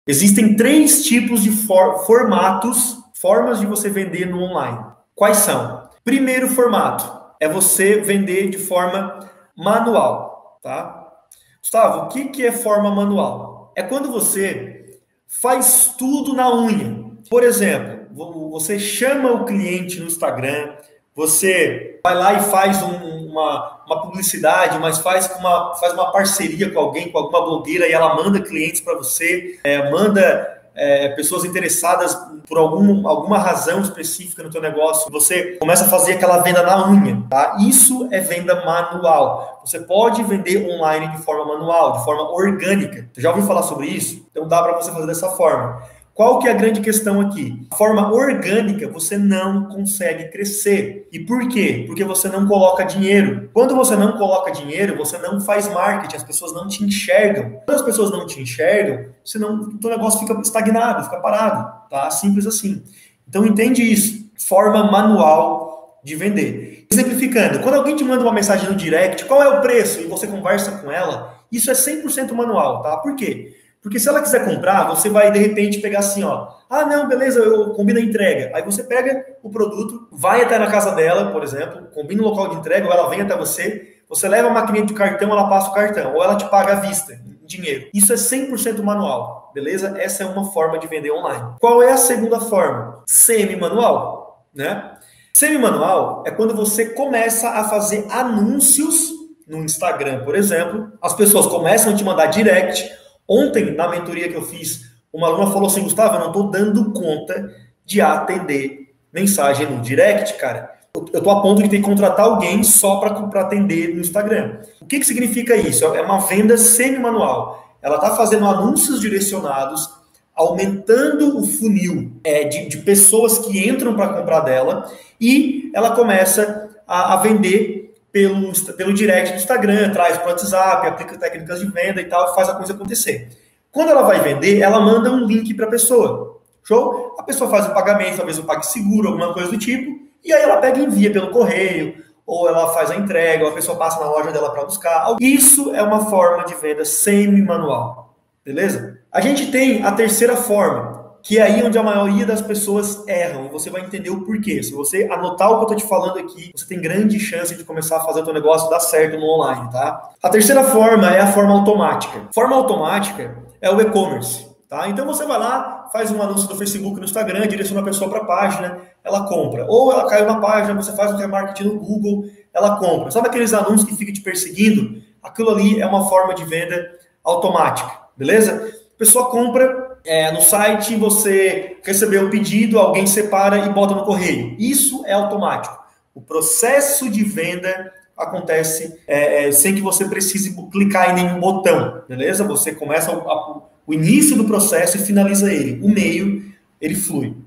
Existem três tipos de formas de você vender no online. Quais são? Primeiro formato é você vender de forma manual, tá? Gustavo, o que é forma manual? É quando você faz tudo na unha. Por exemplo, você chama o cliente no Instagram, você vai lá e faz uma publicidade, mas faz uma parceria com alguém, com alguma blogueira, e ela manda clientes para você, manda pessoas interessadas por alguma razão específica no teu negócio. Você começa a fazer aquela venda na unha, tá? Isso é venda manual. Você pode vender online de forma manual, de forma orgânica. Você já ouviu falar sobre isso? Então dá para você fazer dessa forma. Qual que é a grande questão aqui? A forma orgânica, você não consegue crescer. E por quê? Porque você não coloca dinheiro. Quando você não coloca dinheiro, você não faz marketing, as pessoas não te enxergam. Quando as pessoas não te enxergam, o teu negócio fica estagnado, fica parado, tá? Simples assim. Então entende isso. Forma manual de vender. Exemplificando, quando alguém te manda uma mensagem no direct, qual é o preço? E você conversa com ela, isso é 100% manual, tá? Por quê? Porque se ela quiser comprar, você vai de repente pegar assim, ó. Ah, não, beleza, eu combino a entrega. Aí você pega o produto, vai até na casa dela, por exemplo, combina o local de entrega, ou ela vem até você, você leva a maquininha de cartão, ela passa o cartão, ou ela te paga à vista, em dinheiro. Isso é 100% manual, beleza? Essa é uma forma de vender online. Qual é a segunda forma? Semi-manual, né? Semi-manual é quando você começa a fazer anúncios no Instagram, por exemplo. As pessoas começam a te mandar direct. Ontem, na mentoria que eu fiz, uma aluna falou assim, Gustavo, eu não estou dando conta de atender mensagem no direct, cara. Eu estou a ponto de ter que contratar alguém só para atender no Instagram. O que significa isso? É uma venda semi-manual. Ela está fazendo anúncios direcionados, aumentando o funil de pessoas que entram para comprar dela, e ela começa a vender pelo direct do Instagram, traz para o WhatsApp, aplica técnicas de venda e tal, faz a coisa acontecer. Quando ela vai vender, ela manda um link para a pessoa. Show? A pessoa faz o pagamento, talvez o PagSeguro, alguma coisa do tipo, e aí ela pega e envia pelo correio, ou ela faz a entrega, ou a pessoa passa na loja dela para buscar. Isso é uma forma de venda semi-manual. Beleza? A gente tem a terceira forma, que é aí onde a maioria das pessoas erram, e você vai entender o porquê. Se você anotar o que eu estou te falando aqui, você tem grande chance de começar a fazer o teu negócio dar certo no online, tá? A terceira forma é a forma automática. Forma automática é o e-commerce, tá? Então você vai lá, faz um anúncio no Facebook, no Instagram, direciona a pessoa para a página, ela compra. Ou ela caiu na página, você faz um remarketing no Google, ela compra. Sabe aqueles anúncios que ficam te perseguindo? Aquilo ali é uma forma de venda automática, beleza? A pessoa compra, no site você recebeu o pedido, alguém separa e bota no correio. Isso é automático. O processo de venda acontece sem que você precise clicar em nenhum botão, beleza? Você começa o início do processo e finaliza ele. O meio, ele flui.